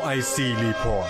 OIC Report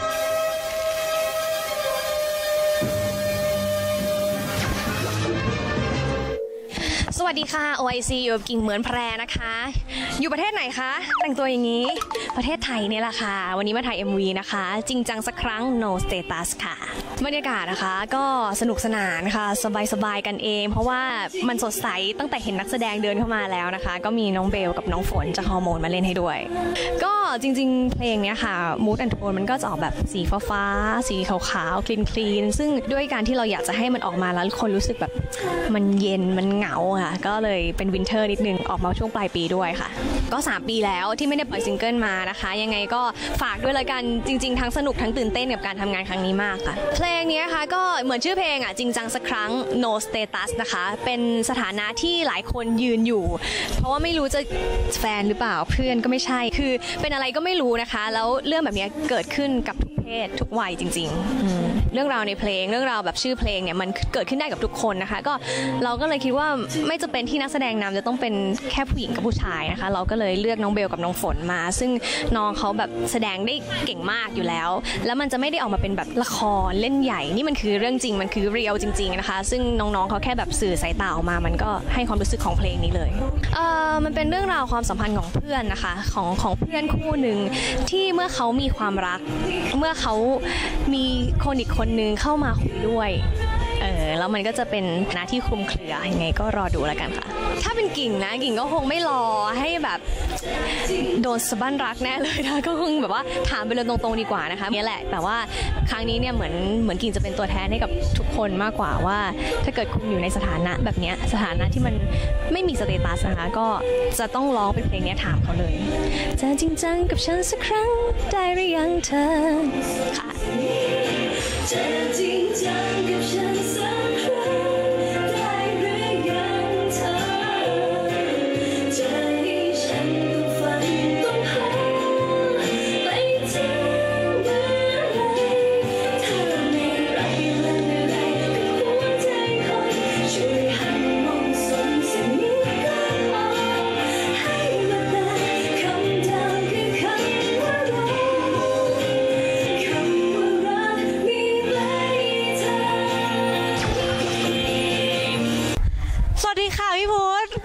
สวัสดีค่ะ OIC อยู่กับกิ่งเหมือนแพรนะคะอยู่ประเทศไหนคะแต่งตัวอย่างนี้ประเทศไทยเนี่ยแหละค่ะวันนี้มาถ่าย MV นะคะจริงจังสักครั้ง No Status ค่ะบรรยากาศนะคะก็สนุกสนานค่ะสบายๆกันเองเพราะว่ามันสดใสตั้งแต่เห็นนักแสดงเดินเข้ามาแล้วนะคะก็มีน้องเบลกับน้องฝนจากฮอร์โมนมาเล่นให้ด้วยก็จริงๆเพลงเนี้ยค่ะ Mood and Tone มันก็จะออกแบบสีฟ้าๆสีขาวๆคลีนซึ่งด้วยการที่เราอยากจะให้มันออกมาแล้วคนรู้สึกแบบมันเย็นมันเหงาค่ะก็เลยเป็นวินเทอร์นิดนึงออกมาช่วงปลายปีด้วยค่ะก็3ปีแล้วที่ไม่ได้ปล่อยซิงเกิลมานะคะยังไงก็ฝากด้วยละกันจริงๆทั้งสนุกทั้งตื่นเต้นกับการทำงานครั้งนี้มากค่ะเพลงนี้ค่ะก็เหมือนชื่อเพลงอ่ะจริงจังสักครั้ง No Status นะคะเป็นสถานะที่หลายคนยืนอยู่เพราะว่าไม่รู้จะแฟนหรือเปล่าเพื่อนก็ไม่ใช่คือเป็นอะไรก็ไม่รู้นะคะแล้วเรื่องแบบนี้เกิดขึ้นกับทุกเพศทุกวัยจริงๆเรื่องราวในเพลงเรื่องราวแบบชื่อเพลงเนี่ยมันเกิดขึ้นได้กับทุกคนนะคะก็เราก็เลยคิดว่าไม่จะเป็นที่นักแสดงนำจะต้องเป็นแค่ผู้หญิงกับผู้ชายนะคะเราก็เลยเลือกน้องเบลกับน้องฝนมาซึ่งน้องเขาแบบแสดงได้เก่งมากอยู่แล้วแล้วมันจะไม่ได้ออกมาเป็นแบบละครเล่นใหญ่นี่มันคือเรื่องจริงมันคือเรียลจริงๆนะคะซึ่งน้องๆเขาแค่แบบสื่อสายตาออกมามันก็ให้ความรู้สึกของเพลงนี้เลยมันเป็นเรื่องราวความสัมพันธ์ของเพื่อนนะคะของเพื่อนคู่หนึ่งที่เมื่อเขามีความรักเมื่อเขามีคนอีกคนนึงเข้ามาคุยด้วยแล้วมันก็จะเป็นหน้าที่คลุมเครือยังไงก็รอดูแล้วกันค่ะถ้าเป็นกิ่งนะกิ่งก็คงไม่รอให้แบบโดนสะบั้นรักแน่เลยนะก็คงแบบว่าถามไปเลยตรงๆดีกว่านะคะนี่แหละแต่ว่าครั้งนี้เนี่ยเหมือนกิ่งจะเป็นตัวแทนให้กับทุกคนมากกว่าว่าถ้าเกิดคุณอยู่ในสถานะแบบนี้สถานะที่มันไม่มีสเตตัสนะคะก็จะต้องร้องเป็นเพลงนี้ถามเขาเลยจะจริงจังกับฉันสักครั้งได้หรือยังเธอค่ะจะจริงจังกับฉันสักครั้งได้หรือยังเธอจะให้ฉันต้องฝันต้องหาไม่ทิ้งเมื่อไรเธอไม่ไรและไม่ไรกับหัวใจคนช่วยหันมองสนสิ่งนี้ก็พอให้มาได้คำเดิมคือคำว่ารักคำว่ารักมีไหมเธอสวัสดีค่ะพี่พุทธ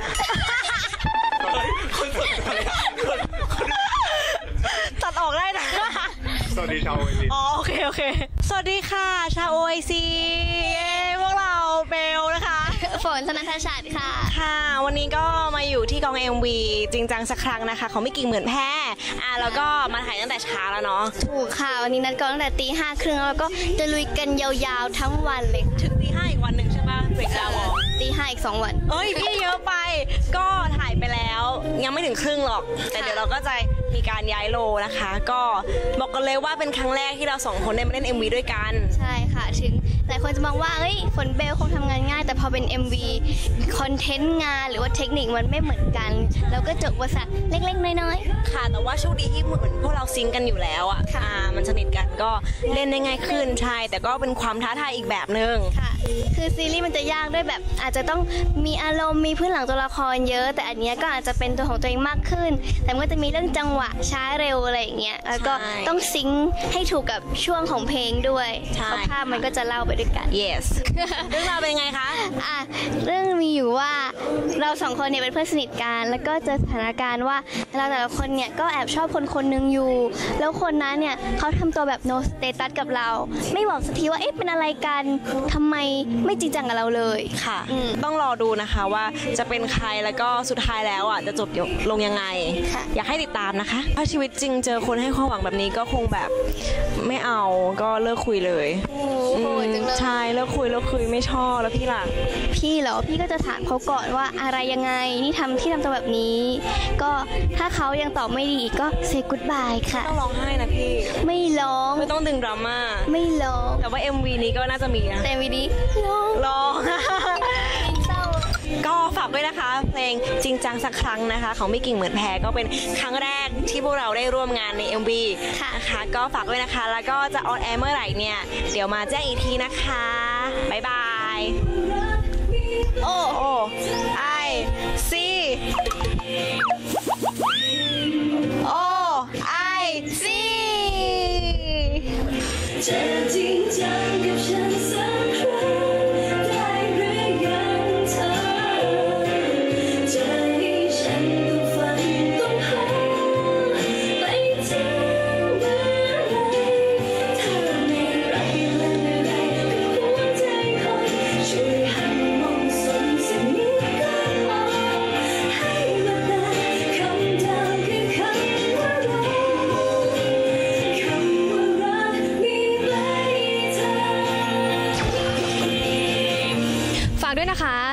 ตัดออกได้นะสวัสดีชาว OIC อ๋อโอเคสวัสดีค่ะชาว OIC พวกเราเบลนะคะฝนธนันทชัดค่ะค่ะวันนี้ก็มาอยู่ที่กอง MV จริงจังสักครั้งนะคะของพี่กิ่งเหมือนแพ้แล้วก็มาถ่ายตั้งแต่เช้าแล้วเนาะถูกค่ะวันนี้นัดกองตั้งแต่ตี 5:30แล้วก็จะลุยกันยาวๆทั้งวันเลยถึงตี 5อีกวันหนึ่งใช่ปะเบรกดาวน์ตี 5อีก2 วันเอ้ยพี่เยอะไปก็ถ่ายไปแล้วยังไม่ถึงครึ่งหรอกแต่เดี๋ยวเราก็จะมีการย้ายโลนะคะก็บอกกันเลยว่าเป็นครั้งแรกที่เรา2คนได้มาเล่น MV ด้วยกันใช่ค่ะถึงหลายคนจะมองว่าเฮ้ยฝนเบลคงทำงานง่ายแต่พอเป็น MV คอนเทนต์งานหรือว่าเทคนิคมันไม่เหมือนกันแล้วก็เจออุปสรรคเล็กๆน้อยๆค่ะแต่ว่าโชคดีที่เหมือนพวกเราซิงกันอยู่แล้วอ่ะมันสนิทกันก็เล่นได้ง่ายขึ้นใช่แต่ก็เป็นความท้าทายอีกแบบนึงค่ะคือซีรีส์มันจะยากด้วยแบบอาจจะต้องมีอารมณ์มีพื้นหลังตัวละครเยอะแต่อันนี้ก็อาจจะเป็นตัวของตัวเองมากขึ้นแต่ก็จะมีเรื่องจังหวะช้าเร็วอะไรอย่างเงี้ยแล้วก็ต้องซิงค์ให้ถูกกับช่วงของเพลงด้วยเพราะภาพมันก็จะเล่าไปด้วยกัน yes เรื่องราวเป็นไงคะเรื่องมีอยู่ว่าเรา2คนเนี่ยเป็นเพื่อนสนิทกันแล้วก็เจอสถานการณ์ว่าเราแต่ละคนเนี่ยก็แอบชอบคนนึงอยู่แล้วคนนั้นเนี่ยเขาทำตัวแบบ no status กับเราไม่บอกสักทีว่าเอ๊ะเป็นอะไรกันทำไมไม่จริงจังกับเราเลยค่ะต้องรอดูนะคะว่าจะเป็นใครแล้วก็สุดท้ายแล้วจะจบลงยังไงอยากให้ติดตามนะคะถ้าชีวิตจริงเจอคนให้ความหวังแบบนี้ก็คงแบบไม่เอาก็เลิกคุยเลยใช่เลิกคุยไม่ชอบแล้วพี่ล่ะพี่เหรอพี่ก็จะถามเขาก่อนว่าอะไรยังไงที่ทำตัวแบบนี้ก็ถ้าเขายังตอบไม่ดีก็ say goodbye ค่ะต้องร้องไห้นะพี่ไม่ร้องไม่ต้องดึงดราม่าไม่ร้องแต่ว่า MV นี้ก็น่าจะมีนะแต่ MV นี้ร้องเศร้าก็ฝากด้วยนะคะเพลงจริงจังสักครั้งนะคะของพี่กิ่งเหมือนแพรก็เป็นครั้งแรกที่พวกเราได้ร่วมงานใน MV นะคะก็ฝากด้วยนะคะแล้วก็จะออนแอร์เมื่อไหร่เนี่ยเดี๋ยวมาแจ้งอีกทีนะคะบ๊ายบายโอ้ไอซีโอ้ไอซี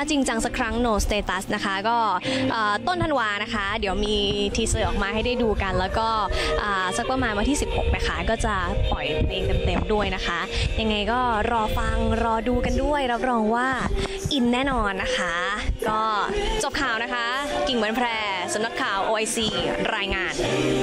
จริงจังสักครั้ง No Status นะคะก็ต้นธันวานะคะเดี๋ยวมีทีเซอร์ออกมาให้ได้ดูกันแล้วก็สักประมาณวันที่16นะคะก็จะปล่อยเพลงเต็มๆด้วยนะคะยังไงก็รอฟังรอดูกันด้วยรับรองว่าอินแน่นอนนะคะก็จบข่าวนะคะกิ่งเหมือนแพรสำนักข่าว OIC รายงาน